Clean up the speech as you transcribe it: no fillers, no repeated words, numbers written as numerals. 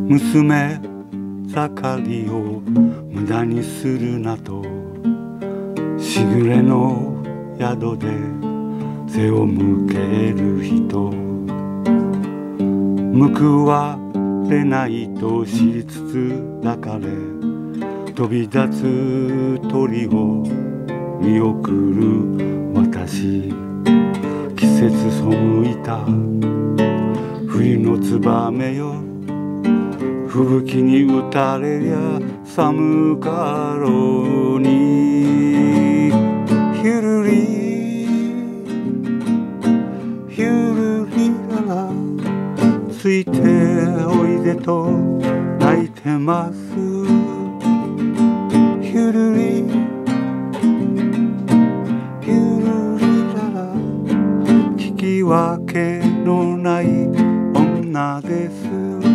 娘盛りを無駄にするなと、しぐれの宿で背を向ける人、報われないと知りつつ抱かれ、飛び立つ鳥を見送る私、季節背いた冬のツバメよ、吹雪に打たれりゃ寒かろうに、ヒュルリヒュルリララ、ついておいでと泣いてます。ヒュルリヒュルリララ、聞き分けのない女です。